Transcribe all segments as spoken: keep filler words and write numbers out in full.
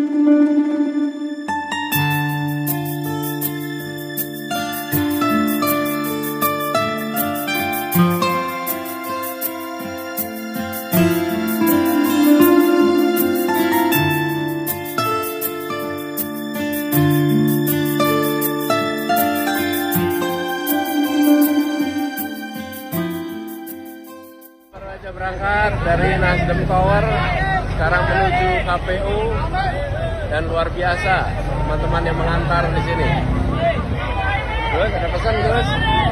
Berangkat dari Nasdem Tower sekarang menuju K P U dan luar biasa teman-teman yang mengantar di sini. Gus, ada pesan Gus?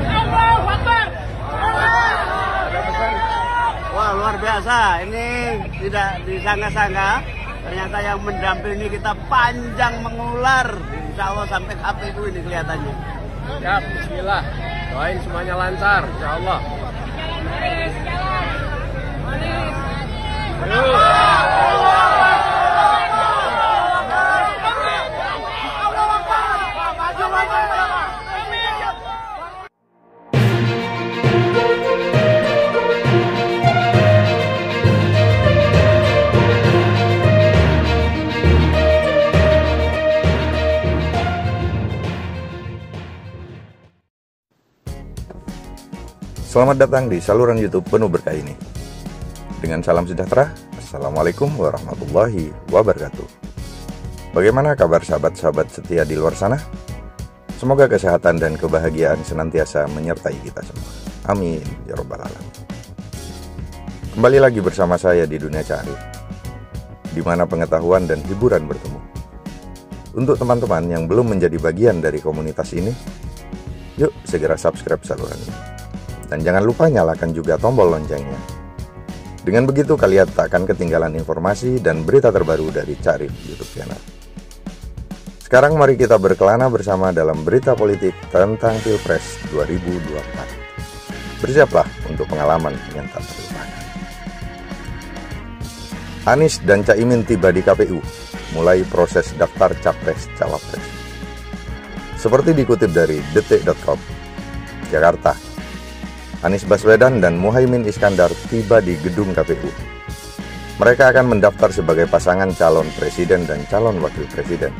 Ada pesan? Wah, luar biasa. Ini tidak disangka-sangka. Ternyata yang mendampingi kita panjang mengular. Insya Allah sampai K P U ini kelihatannya. Ya, bismillah. Doain semuanya lancar, insya Allah. Selamat datang di saluran YouTube penuh berkah ini. Dengan salam sejahtera, Assalamualaikum warahmatullahi wabarakatuh. Bagaimana kabar sahabat-sahabat setia di luar sana? Semoga kesehatan dan kebahagiaan senantiasa menyertai kita semua. Amin ya rabbal alamin. Kembali lagi bersama saya di Dunia Cari, di mana pengetahuan dan hiburan bertemu. Untuk teman-teman yang belum menjadi bagian dari komunitas ini, yuk segera subscribe saluran ini. Dan jangan lupa nyalakan juga tombol loncengnya. Dengan begitu kalian tak akan ketinggalan informasi dan berita terbaru dari Cak Rif YouTube channel. Sekarang mari kita berkelana bersama dalam berita politik tentang Pilpres dua ribu dua puluh empat. Bersiaplah untuk pengalaman yang tak terlupakan. Anies dan Cak Imin tiba di K P U, mulai proses daftar Capres-Cawapres. Seperti dikutip dari detik titik com, Jakarta, Anies Baswedan dan Muhaimin Iskandar tiba di gedung K P U. Mereka akan mendaftar sebagai pasangan calon presiden dan calon wakil presiden.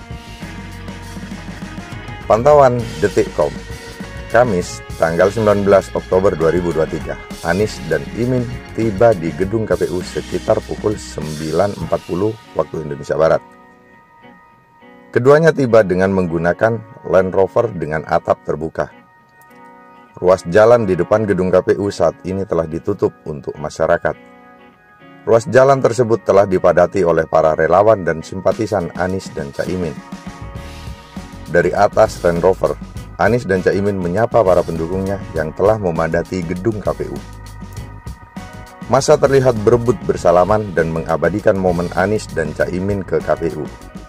Pantauan detik titik com, Kamis, tanggal sembilan belas Oktober dua ribu dua puluh tiga, Anies dan Imin tiba di gedung K P U sekitar pukul sembilan empat puluh waktu Indonesia Barat. Keduanya tiba dengan menggunakan Land Rover dengan atap terbuka. Ruas jalan di depan gedung K P U saat ini telah ditutup untuk masyarakat. Ruas jalan tersebut telah dipadati oleh para relawan dan simpatisan Anies dan Cak Imin. Dari atas Land Rover, Anies dan Cak Imin menyapa para pendukungnya yang telah memadati gedung K P U. Massa terlihat berebut bersalaman dan mengabadikan momen Anies dan Cak Imin ke K P U.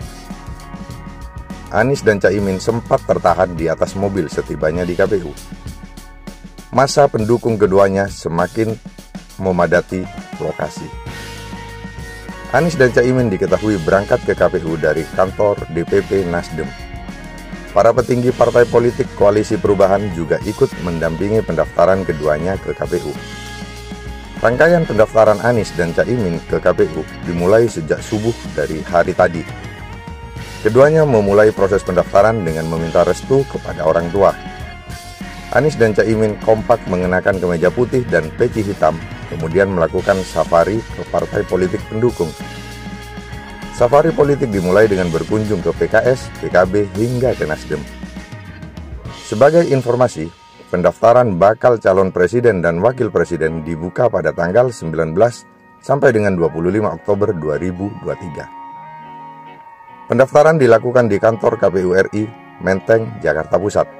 Anies dan Cak Imin sempat tertahan di atas mobil setibanya di K P U. Massa pendukung keduanya semakin memadati lokasi. Anies dan Cak Imin diketahui berangkat ke K P U dari kantor D P P Nasdem. Para petinggi partai politik Koalisi Perubahan juga ikut mendampingi pendaftaran keduanya ke K P U. Rangkaian pendaftaran Anies dan Cak Imin ke K P U dimulai sejak subuh dari hari tadi. Keduanya memulai proses pendaftaran dengan meminta restu kepada orang tua. Anies dan Cak Imin kompak mengenakan kemeja putih dan peci hitam, kemudian melakukan safari ke partai politik pendukung. Safari politik dimulai dengan berkunjung ke P K S, P K B, hingga ke Nasdem. Sebagai informasi, pendaftaran bakal calon presiden dan wakil presiden dibuka pada tanggal sembilan belas sampai dengan dua puluh lima Oktober dua ribu dua puluh tiga. Pendaftaran dilakukan di kantor K P U R I, Menteng, Jakarta Pusat.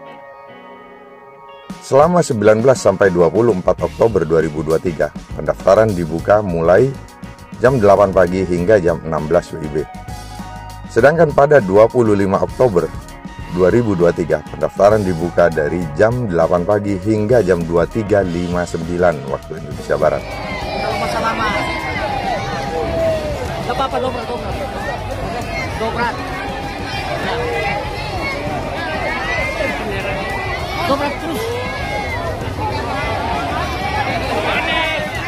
Selama sembilan belas sampai dua puluh empat Oktober dua ribu dua puluh tiga, pendaftaran dibuka mulai jam delapan pagi hingga jam enam belas W I B. Sedangkan pada dua puluh lima Oktober dua ribu dua puluh tiga, pendaftaran dibuka dari jam delapan pagi hingga jam dua puluh tiga lima puluh sembilan waktu Indonesia Barat. Kalau masalah lama, gak apa-apa, dobrak, dobrak, dobrak, dobrak terus.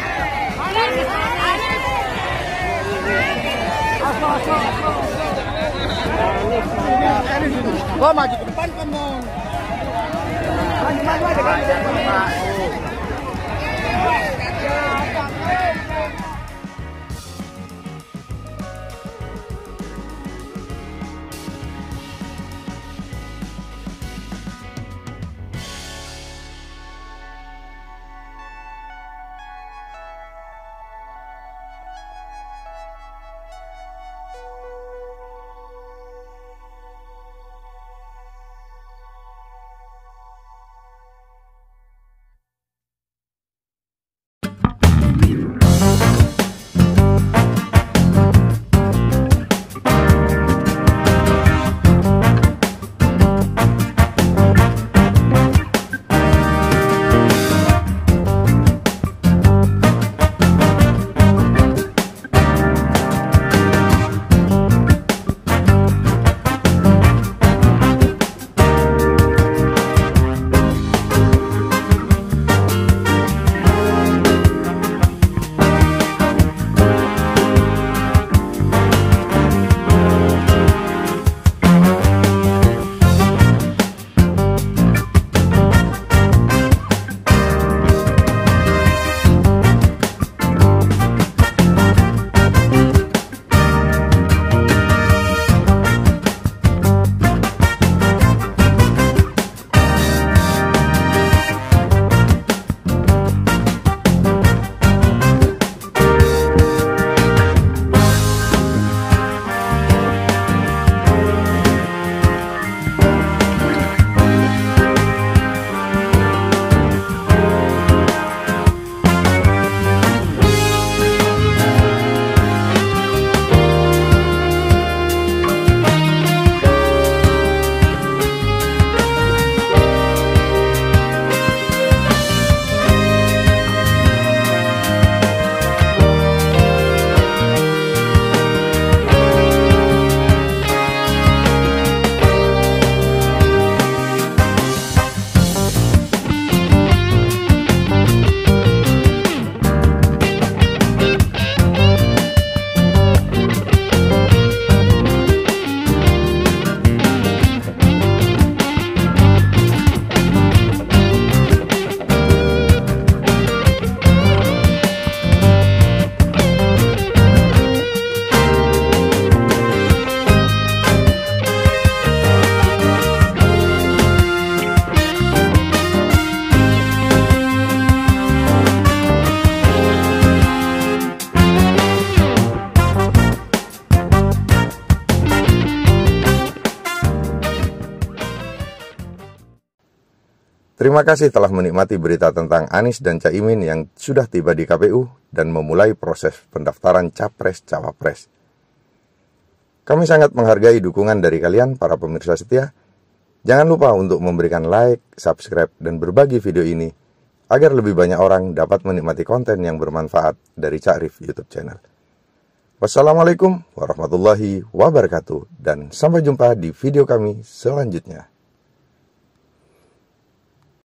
Asal, asal, asal. Oh, maju ke depan kamu. Maju, maju aja. Terima kasih telah menikmati berita tentang Anies dan Caimin yang sudah tiba di K P U dan memulai proses pendaftaran Capres-Cawapres. Kami sangat menghargai dukungan dari kalian, para pemirsa setia. Jangan lupa untuk memberikan like, subscribe, dan berbagi video ini agar lebih banyak orang dapat menikmati konten yang bermanfaat dari Cak Rif YouTube channel. Wassalamualaikum warahmatullahi wabarakatuh, dan sampai jumpa di video kami selanjutnya.